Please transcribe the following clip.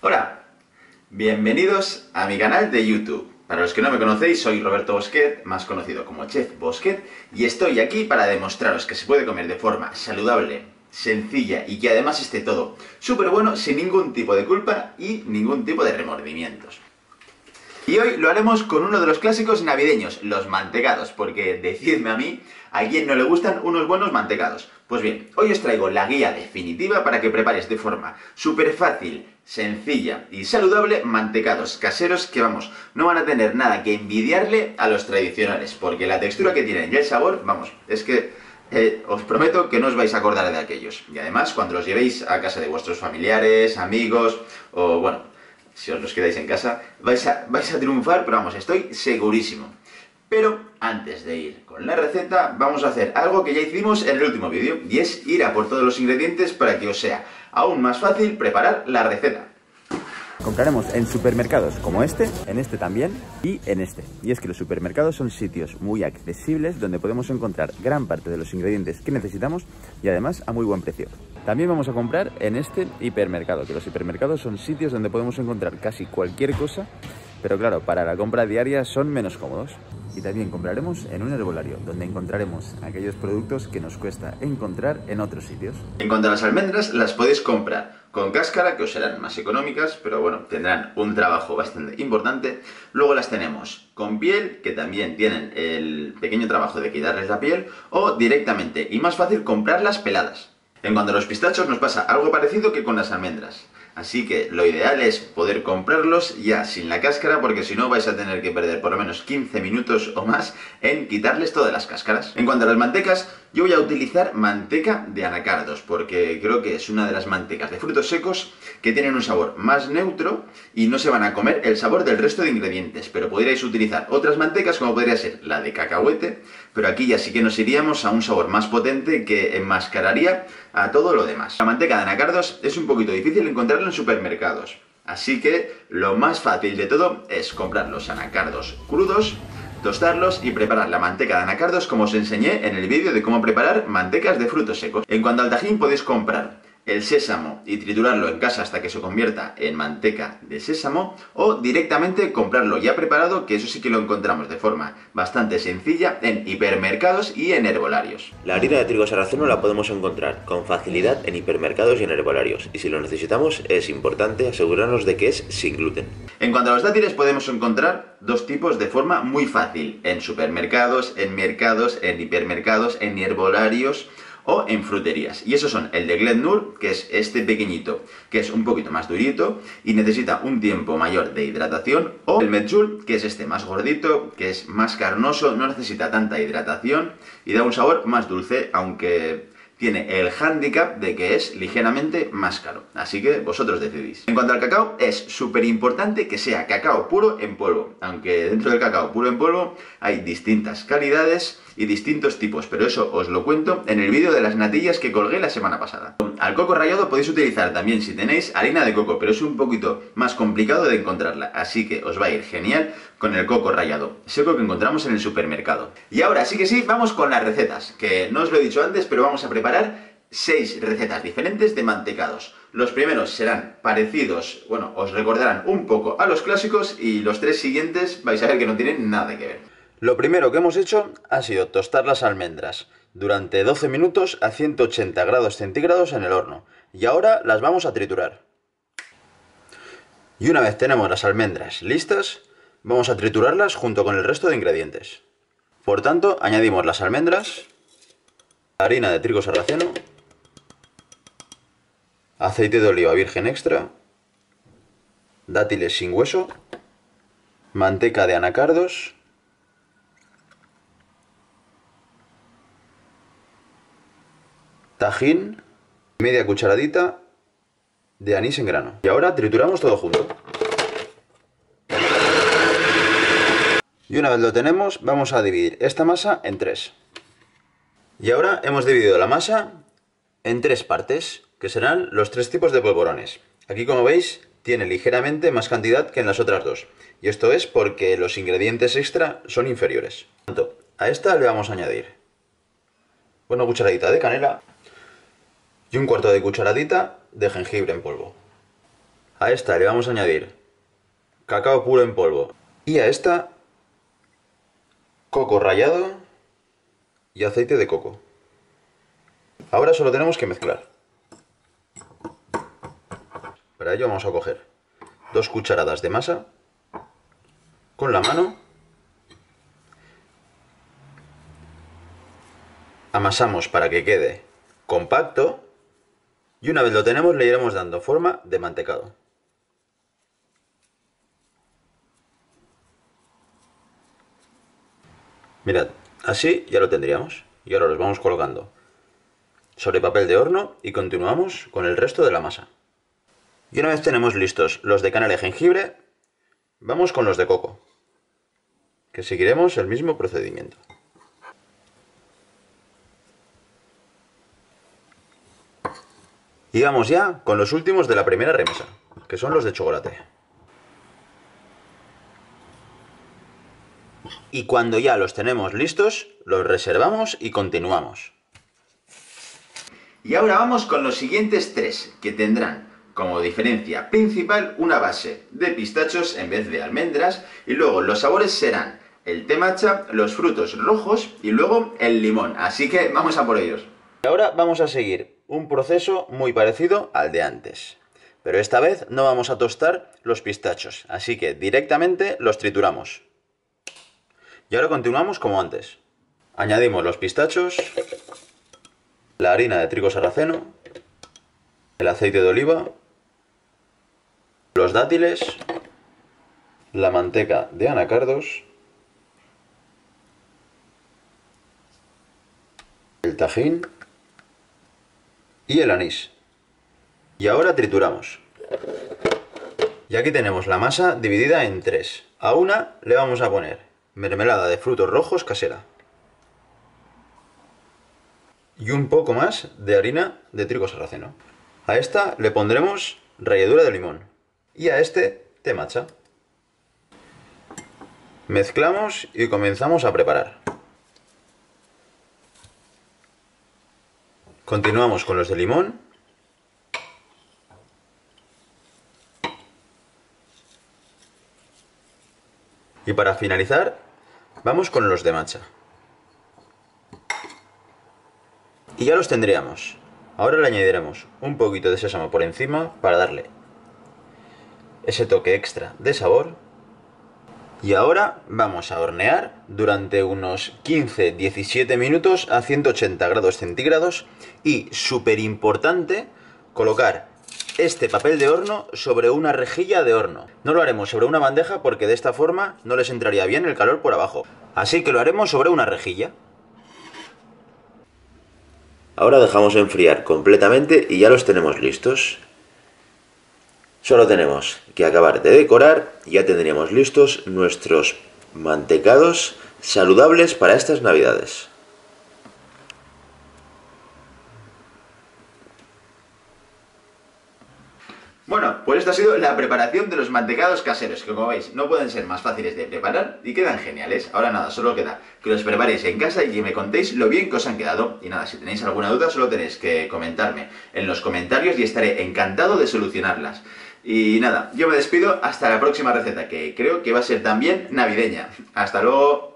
Hola, bienvenidos a mi canal de YouTube. Para los que no me conocéis, soy Roberto Bosquet, más conocido como Chef Bosquet, y estoy aquí para demostraros que se puede comer de forma saludable, sencilla y que además esté todo súper bueno sin ningún tipo de culpa y ningún tipo de remordimientos. Y hoy lo haremos con uno de los clásicos navideños, los mantecados, porque decidme a mí, ¿a quién no le gustan unos buenos mantecados? Pues bien, hoy os traigo la guía definitiva para que prepares de forma súper fácil, sencilla y saludable mantecados caseros que, vamos, no van a tener nada que envidiarle a los tradicionales, porque la textura que tienen y el sabor, vamos, es que os prometo que no os vais a acordar de aquellos. Y además, cuando los llevéis a casa de vuestros familiares, amigos o, bueno, si os los quedáis en casa, vais a triunfar, pero vamos, estoy segurísimo. Pero antes de ir con la receta, vamos a hacer algo que ya hicimos en el último vídeo, y es ir a por todos los ingredientes para que os sea aún más fácil preparar la receta. Compraremos en supermercados como este, en este también y en este. Y es que los supermercados son sitios muy accesibles donde podemos encontrar gran parte de los ingredientes que necesitamos y además a muy buen precio. También vamos a comprar en este hipermercado, que los hipermercados son sitios donde podemos encontrar casi cualquier cosa, pero claro, para la compra diaria son menos cómodos. Y también compraremos en un herbolario, donde encontraremos aquellos productos que nos cuesta encontrar en otros sitios. En cuanto a las almendras, las podéis comprar con cáscara, que os serán más económicas, pero bueno, tendrán un trabajo bastante importante. Luego las tenemos con piel, que también tienen el pequeño trabajo de quitarles la piel, o directamente, y más fácil, comprarlas peladas. En cuanto a los pistachos, nos pasa algo parecido que con las almendras. Así que lo ideal es poder comprarlos ya sin la cáscara, porque si no vais a tener que perder por lo menos 15 minutos o más en quitarles todas las cáscaras. En cuanto a las mantecas, yo voy a utilizar manteca de anacardos, porque creo que es una de las mantecas de frutos secos que tienen un sabor más neutro y no se van a comer el sabor del resto de ingredientes. Pero podríais utilizar otras mantecas, como podría ser la de cacahuete, pero aquí ya sí que nos iríamos a un sabor más potente que enmascararía a todo lo demás. La manteca de anacardos es un poquito difícil encontrarla en supermercados, así que lo más fácil de todo es comprar los anacardos crudos, tostarlos y preparar la manteca de anacardos como os enseñé en el vídeo de cómo preparar mantecas de frutos secos. En cuanto al tajín, podéis comprar el sésamo y triturarlo en casa hasta que se convierta en manteca de sésamo, o directamente comprarlo ya preparado, que eso sí que lo encontramos de forma bastante sencilla en hipermercados y en herbolarios. La harina de trigo sarraceno la podemos encontrar con facilidad en hipermercados y en herbolarios, y si lo necesitamos es importante asegurarnos de que es sin gluten. En cuanto a los dátiles, podemos encontrar dos tipos de forma muy fácil: en supermercados, en mercados, en hipermercados, en herbolarios o en fruterías. Y esos son el de Glenmoor, que es este pequeñito, que es un poquito más durito y necesita un tiempo mayor de hidratación, o el Medjool, que es este más gordito, que es más carnoso, no necesita tanta hidratación y da un sabor más dulce, aunque tiene el hándicap de que es ligeramente más caro. Así que vosotros decidís. En cuanto al cacao, es súper importante que sea cacao puro en polvo, aunque dentro del cacao puro en polvo hay distintas calidades y distintos tipos, pero eso os lo cuento en el vídeo de las natillas que colgué la semana pasada. Al coco rallado podéis utilizar también, si tenéis, harina de coco, pero es un poquito más complicado de encontrarla, así que os va a ir genial con el coco rallado seco que encontramos en el supermercado. Y ahora sí que sí, vamos con las recetas, que no os lo he dicho antes, pero vamos a preparar 6 recetas diferentes de mantecados. Los primeros serán parecidos, bueno, os recordarán un poco a los clásicos, y los 3 siguientes vais a ver que no tienen nada que ver. Lo primero que hemos hecho ha sido tostar las almendras durante 12 minutos a 180 grados centígrados en el horno. Y ahora las vamos a triturar. Y una vez tenemos las almendras listas, vamos a triturarlas junto con el resto de ingredientes. Por tanto, añadimos las almendras, harina de trigo sarraceno, aceite de oliva virgen extra, dátiles sin hueso, manteca de anacardos, tajín, media cucharadita de anís en grano. Y ahora trituramos todo junto. Y una vez lo tenemos, vamos a dividir esta masa en 3. Y ahora hemos dividido la masa en 3 partes, que serán los 3 tipos de polvorones. Aquí, como veis, tiene ligeramente más cantidad que en las otras dos. Y esto es porque los ingredientes extra son inferiores. Por tanto, a esta le vamos a añadir una cucharadita de canela y un cuarto de cucharadita de jengibre en polvo. A esta le vamos a añadir cacao puro en polvo. Y a esta, coco rallado y aceite de coco. Ahora solo tenemos que mezclar. Para ello vamos a coger 2 cucharadas de masa con la mano. Amasamos para que quede compacto. Y una vez lo tenemos, le iremos dando forma de mantecado. Mirad, así ya lo tendríamos. Y ahora los vamos colocando sobre papel de horno y continuamos con el resto de la masa. Y una vez tenemos listos los de canela y jengibre, vamos con los de coco, que seguiremos el mismo procedimiento. Y vamos ya con los últimos de la primera remesa, que son los de chocolate. Y cuando ya los tenemos listos, los reservamos y continuamos. Y ahora vamos con los siguientes 3, que tendrán como diferencia principal una base de pistachos en vez de almendras, y luego los sabores serán el té matcha, los frutos rojos y luego el limón. Así que vamos a por ellos. Y ahora vamos a seguir un proceso muy parecido al de antes. Pero esta vez no vamos a tostar los pistachos, así que directamente los trituramos. Y ahora continuamos como antes. Añadimos los pistachos, la harina de trigo sarraceno, el aceite de oliva, los dátiles, la manteca de anacardos, el tajín y el anís. Y ahora trituramos. Y aquí tenemos la masa dividida en 3. A una le vamos a poner mermelada de frutos rojos casera. Y un poco más de harina de trigo sarraceno. A esta le pondremos ralladura de limón. Y a este té matcha. Mezclamos y comenzamos a preparar. Continuamos con los de limón. Y para finalizar, vamos con los de matcha. Y ya los tendríamos. Ahora le añadiremos un poquito de sésamo por encima para darle ese toque extra de sabor. Y ahora vamos a hornear durante unos 15-17 minutos a 180 grados centígrados. Y súper importante, colocar este papel de horno sobre una rejilla de horno. No lo haremos sobre una bandeja porque de esta forma no les entraría bien el calor por abajo. Así que lo haremos sobre una rejilla. Ahora dejamos enfriar completamente y ya los tenemos listos. Solo tenemos que acabar de decorar y ya tendríamos listos nuestros mantecados saludables para estas navidades. Bueno, pues esta ha sido la preparación de los mantecados caseros, que como veis no pueden ser más fáciles de preparar y quedan geniales. Ahora nada, solo queda que los preparéis en casa y que me contéis lo bien que os han quedado. Y nada, si tenéis alguna duda solo tenéis que comentarme en los comentarios y estaré encantado de solucionarlas. Y nada, yo me despido hasta la próxima receta, que creo que va a ser también navideña. Hasta luego.